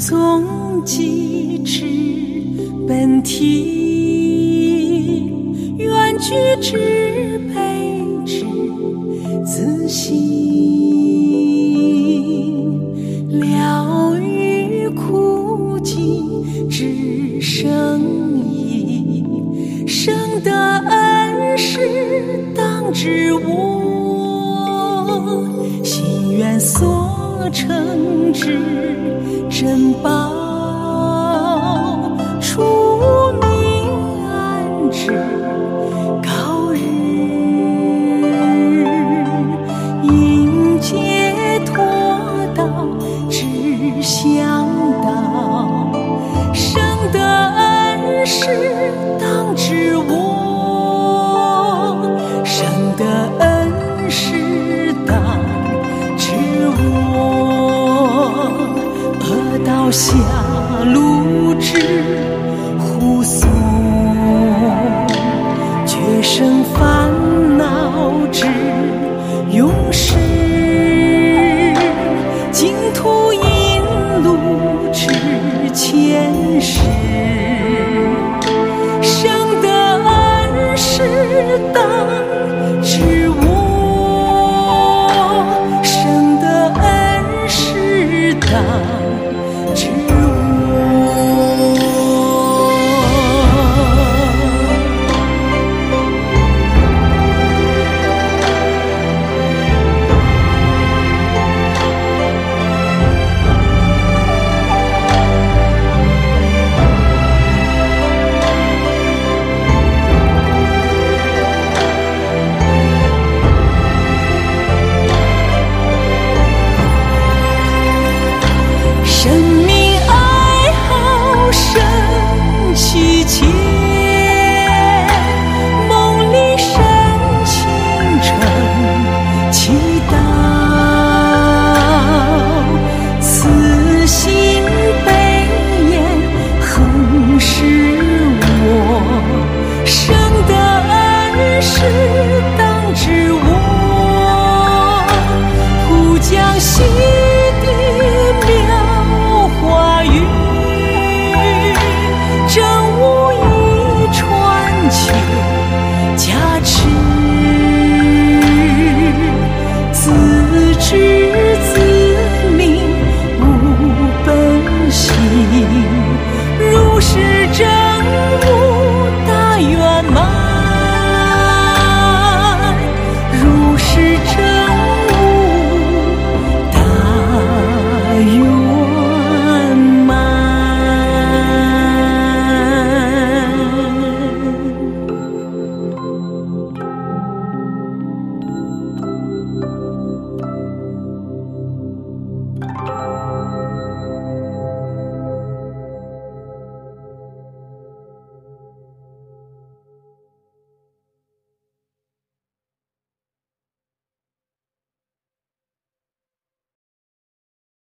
踪迹之本体，远居之悲之自省，疗愈苦疾之生意，生的恩师当知我，心愿所成之珍宝，出明安之高日，应解脱道之向导，生的恩师当知我，生的恩师当知我，恶道下路之护送，绝生烦恼之勇士，净土引路之前世，生的恩师当知我，生的恩师当知我。生命爱好生其切，梦里深情诚祈祷，此心悲言恒是我，生的恩师